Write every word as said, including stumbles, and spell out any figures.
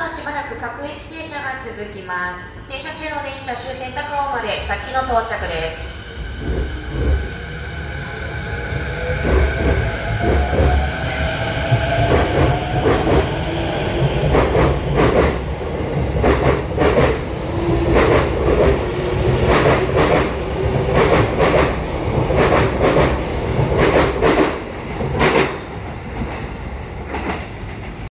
はしばらく各駅停車が続きます。停車中の電車終点高尾まで先の到着です。